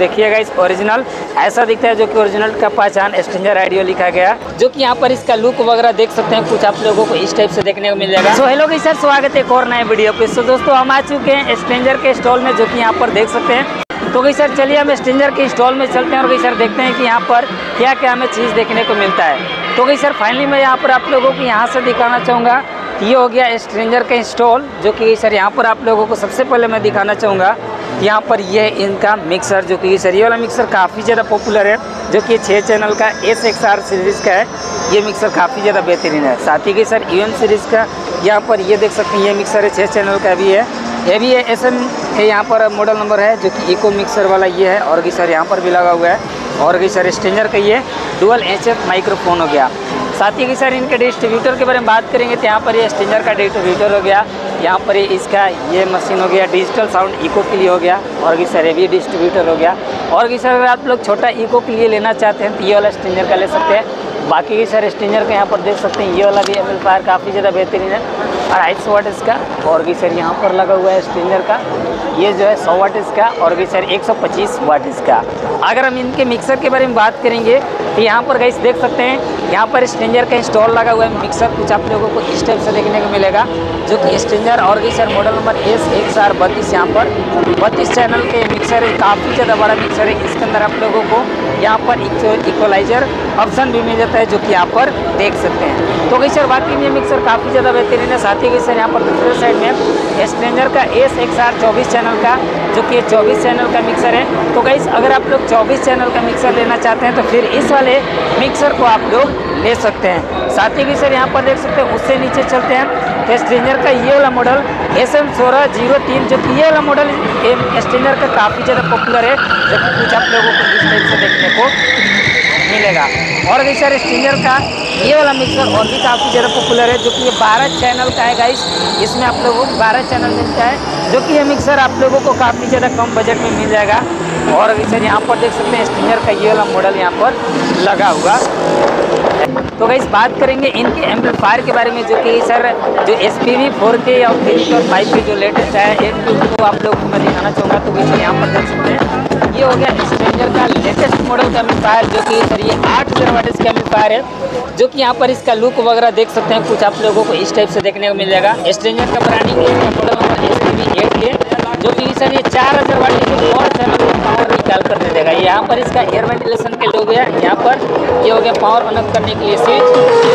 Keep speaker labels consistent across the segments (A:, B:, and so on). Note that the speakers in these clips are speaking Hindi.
A: देखिएगा इस ओरिजिनल ऐसा दिखता है, जो कि ओरिजिनल का पहचान स्ट्रेंजर आइडियो लिखा गया, जो कि यहाँ पर इसका लुक वगैरह देख सकते हैं। कुछ आप लोगों को इस टाइप से देखने को मिल जाएगा। सो हेलो सर, स्वागत है एक और नए वीडियो पे। सो दोस्तों हम आ चुके हैं स्ट्रेंजर के स्टॉल में, जो कि यहाँ पर देख सकते हैं। तो गई सर चलिए हम स्ट्रेंजर के स्टॉल में चलते हैं और गई सर देखते हैं कि यहाँ पर क्या क्या हमें चीज़ देखने को मिलता है। तो गई सर फाइनली मैं यहाँ पर आप लोगों को यहाँ से दिखाना चाहूँगा। ये हो गया स्ट्रेंजर का स्टॉल, जो कि सर यहाँ पर आप लोगों को सबसे पहले मैं दिखाना चाहूँगा। यहाँ पर ये इनका मिक्सर, जो कि सर ये वाला मिक्सर काफ़ी ज़्यादा पॉपुलर है, जो कि 6 चैनल का SXR सीरीज़ का है। ये मिक्सर काफ़ी ज़्यादा बेहतरीन है। साथ ही कि सर EM सीरीज़ का यहाँ पर ये देख सकते हैं, ये मिक्सर है 6 चैनल का भी है। ये भी है SM है, यहाँ पर मॉडल नंबर है, जो कि इको मिक्सर वाला ये है। और कि सर यहाँ पर भी लगा हुआ है। और कि सर स्ट्रेंजर का ये डुअल HF माइक्रोफोन हो गया। साथ ही कि सर इनके डिस्ट्रीब्यूटर के बारे में बात करेंगे तो यहाँ पर ये स्ट्रेंजर का डिस्ट्रीब्यूटर हो गया। यहाँ पर इसका ये मशीन हो गया, डिजिटल साउंड इको के लिए हो गया। और कि सर ये भी डिस्ट्रीब्यूटर हो गया। और कि सर अगर आप लोग छोटा इको के लिए लेना चाहते हैं तो ये वाला स्ट्रेंजर का ले सकते हैं। बाकी की सर स्ट्रेंजर का यहाँ पर देख सकते हैं, ये वाला भी एम्पलीफायर काफ़ी ज़्यादा बेहतरीन है, 250 वाट इसका। और कि सर यहाँ पर लगा हुआ है स्ट्रेंजर का, ये जो है 100 वाट इसका। और कि सर 125 वाट इसका। अगर हम इनके मिक्सर के बारे में बात करेंगे तो यहाँ पर गाइस देख सकते हैं, यहाँ पर स्ट्रेंजर का इंस्टॉल लगा हुआ है। मिक्सर कुछ आप लोगों को इस टाइप से देखने को मिलेगा, जो कि स्ट्रेंजर और कि सर मॉडल नंबर SXR32। यहाँ पर 32 चैनल के मिक्सर है, काफ़ी ज़्यादा बड़ा मिक्सर है। इसके अंदर आप लोगों को यहाँ पर इक्वलाइजर ऑप्शन भी मिल जाता है, जो कि यहाँ पर देख सकते हैं। तो सर बाकी ये मिक्सर काफ़ी ज़्यादा बेहतरीन है। साथ ही सर यहाँ पर दूसरे साइड में स्ट्रेंजर का SXR 24 चैनल का, जो कि 24 चैनल का मिक्सर है। तो गाइस अगर आप लोग 24 चैनल का मिक्सर लेना चाहते हैं तो फिर इस वाले मिक्सर को आप लोग ले सकते हैं। साथ ही सर यहाँ पर देख सकते हैं, उससे नीचे चलते हैं तो स्ट्रेंजर का ये वाला मॉडल SM1603, जो कि ये वाला मॉडल स्ट्रेंजर का काफ़ी ज़्यादा पॉपुलर है, जो कि कुछ आप लोगों को इस टाइप से देखने को मिलेगा। और भी सर स्ट्रेंजर का ये वाला मिक्सर और भी काफ़ी ज़्यादा पॉपुलर है, जो कि ये 12 चैनल का है गाइस। इसमें आप लोगों को 12 चैनल मिलता है, जो कि ये मिक्सर आप लोगों को काफ़ी ज़्यादा कम बजट में मिल जाएगा। और अभी सर यहाँ पर देख सकते हैं स्ट्रेंजर का ये वाला मॉडल यहाँ पर लगा हुआ। तो गाइस बात करेंगे इनके एम्पलीफायर के बारे में, जो कि सर जो SPV 4K और 3K और 5K जो लेटेस्ट है, एक तो आप लोगों को मैं दिखाना चाहूँगा। तो सर यहाँ पर देख सकते हैं, ये हो गया स्ट्रेंजर का लेटेस्ट मॉडल का एम्पलीफायर, जो कि सर ये 8000 वाट का एम्पलीफायर है, जो कि यहाँ पर इसका लुक वगैरह देख सकते हैं। कुछ आप लोगों को इस टाइप से देखने को मिल जाएगा। स्ट्रेंजर का branding model number SPV 8K, जो कि सर ये 4000 वाट की और चैनल में पावर निकाल कर दे देगा। यहाँ पर इसका एयर वेंटिलेशन के लोग है, यहाँ पर ये हो गया पावर ऑन ऑफ करने के लिए स्विच।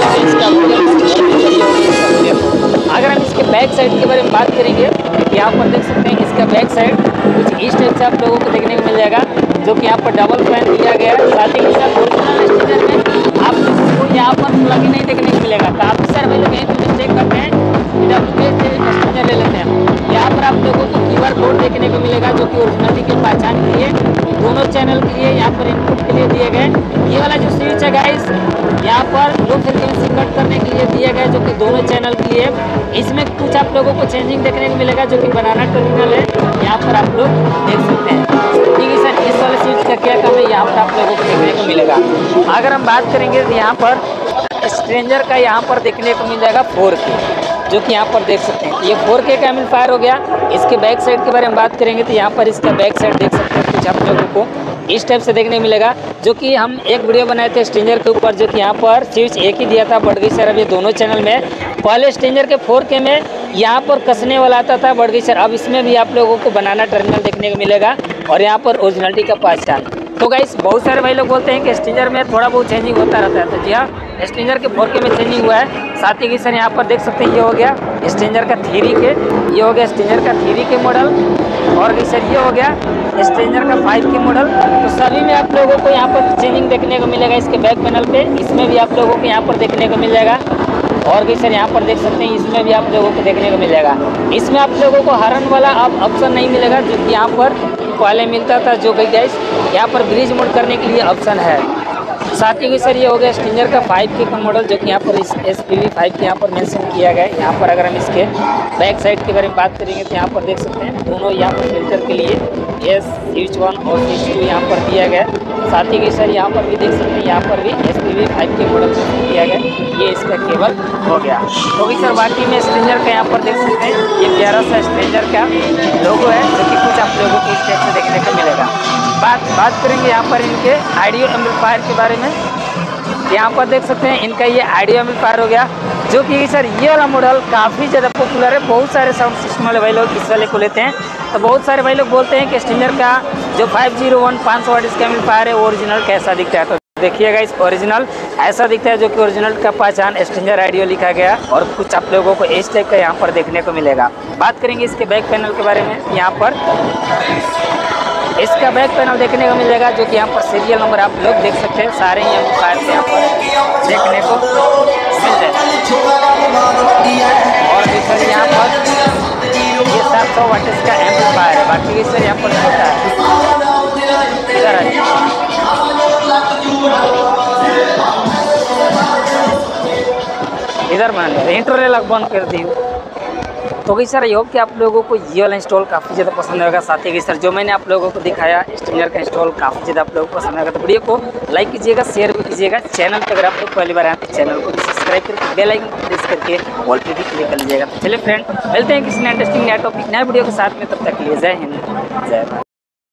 A: अगर हम इसके बैक साइड के बारे में बात करेंगे, यहाँ पर देख सकते हैं इसका बैक साइड कुछ इस टाइप से आप लोगों को देखने को मिल जाएगा, जो कि यहाँ पर डबल फैन दिया गया है। साथ ही साथ ओरिजिनल स्ट्रेंजर में आप लोगों को यहाँ पर प्लग नहीं देखने को मिलेगा। काफ़ी सारे भाई लोग यहीं पर चेक करते हैं, स्ट्रेंजर ले लेते हैं। यहाँ पर आप लोगों को QR कोड देखने को मिलेगा, जो कि ओरिजिनलिटी की पहचान के लिए दोनों चैनल के लिए यहाँ पर इनपुट के लिए दिए गए। ये वाला जो स्विच है गाइस, यहाँ पर लो फ्रिक्वेंसी कट करने के लिए दिए गए, जो कि दोनों चैनल के लिए। इसमें कुछ आप लोगों को चेंजिंग देखने को मिलेगा, जो कि बनाना टर्मिनल है, यहाँ पर आप लोग देख सकते हैं। ठीक है सर, इस वाले स्विच का क्या काम है, यहाँ पर आप लोगों को देखने को मिलेगा। अगर हम बात करेंगे तो यहाँ पर स्ट्रेंजर का यहाँ पर देखने को मिल जाएगा 4K, जो कि यहाँ पर देख सकते हैं। ये 4K का एम्पलीफायर हो गया। इसके बैक साइड के बारे में बात करेंगे तो यहाँ पर इसका बैक साइड देख सकते हैं, कुछ आप लोगों को इस टाइप से देखने को मिलेगा, जो कि हम एक वीडियो बनाए थे स्ट्रेंजर के ऊपर, जो कि यहाँ पर स्विच एक ही दिया था। बढ़ गई सर अब ये दोनों चैनल में, पहले स्ट्रेंजर के 4K में यहाँ पर कसने वाला आता था, बढ़ गई सर अब इसमें भी आप लोगों को बनाना टर्मिनल देखने को मिलेगा, और यहाँ पर ओरिजिनलिटी का पहचान। तो गाइस बहुत सारे भाई लोग बोलते हैं कि स्ट्रेंजर में थोड़ा बहुत चेंजिंग होता रहता है, तो जी हाँ स्ट्रेंजर के 4K में चेंजिंग हुआ है। साथ ही कि सर यहाँ पर देख सकते हैं, ये हो गया स्ट्रेंजर का 3K, ये हो गया स्ट्रेंजर का 3K मॉडल। और कि सर ये हो गया स्ट्रेंजर का 5K मॉडल। तो सभी में आप लोगों को यहाँ पर चेंजिंग देखने को मिलेगा। इसके बैक पैनल पे इसमें भी आप लोगों को यहाँ पर देखने को मिल जाएगा। और भी सर यहाँ पर देख सकते हैं, इसमें भी आप लोगों को देखने को मिल जाएगा। इसमें आप लोगों को हॉर्न वाला अब ऑप्शन नहीं मिलेगा, जो कि यहाँ पर पहले मिलता था, जो कि गाइस यहाँ पर ब्रिज मोड करने के लिए ऑप्शन है। साथ ही सर ये हो गया स्ट्रेंजर का 5K का मॉडल, जो कि यहाँ पर इस SPV 5K यहाँ पर मेंशन किया गया है। यहाँ पर अगर हम इसके बैक साइड के बारे में बात करेंगे तो यहाँ पर देख सकते हैं दोनों यहाँ पर फिल्टर के लिए स्विच 1 और स्विच 2 यहाँ पर दिया गया है। साथ ही सर यहाँ पर भी देख सकते हैं, यहाँ पर भी SPV5 के मॉडल से किया गया, ये इसका केबल हो गया। तो भी सर बाकी में स्ट्रेंजर का यहाँ पर देख सकते हैं, ये प्यारा सा स्ट्रेंजर का लोगो है जो कि कुछ आप लोगों को इस टाइप से देखने को मिलेगा। बात करेंगे यहाँ पर इनके ऑडियो एम्पलीफायर के बारे में। यहाँ पर देख सकते हैं इनका ये ऑडियो एम्पलीफायर हो गया, जो कि सर ये वाला मॉडल काफ़ी ज़्यादा पॉपुलर है। बहुत सारे साउंड सिस्टम वाले भाई लोग इस वाले को लेते हैं, तो बहुत सारे भाई लोग बोलते हैं कि स्ट्रेंजर का जो 501 500 वाट इसका एम्पलीफायर है ओरिजिनल कैसा दिखता है। तो देखिएगा इस ओरिजिनल ऐसा दिखता है, जो कि ओरिजिनल का पहचान स्ट्रेंजर ऑडियो लिखा गया और कुछ आप लोगों को इस टाइप का यहाँ पर देखने को मिलेगा। बात करेंगे इसके बैक पैनल के बारे में। यहाँ पर इसका बैक पैनल देखने को मिलेगा, जो कि यहाँ पर सीरियल नंबर आप लोग देख सकते हैं, सारे ही एम्पलीफायर से यहाँ पर देखने को मिल जाए। और भी सर यहाँ पर ये 700 वाट इसका एम्पलीफायर है। बाकी सर यहाँ पर छोटा है, इधर इधर मैंने इंटरनेट लग बंद कर दी। तो गई सर, ये होप कि आप लोगों को ये वाला इंस्टॉल काफ़ी ज़्यादा पसंद आएगा। साथ ही सर जो मैंने आप लोगों को दिखाया स्ट्रेंजर का इंस्टॉल काफ़ी ज़्यादा आप लोगों को पसंद आएगा। तो वीडियो को लाइक कीजिएगा, शेयर भी कीजिएगा। चैनल पर अगर आप लोग पहली बार आए तो चैनल को भी सब्सक्राइब करके बेल आइकन को प्रेस करके ऑल पे भी क्लिक कर लीजिएगा। तो चलिए फ्रेंड, मिलते हैं किसी नए इंटरेस्टिंग नया टॉपिक नए वीडियो के साथ में, तब तक के लिए जय हिंद जय भारत।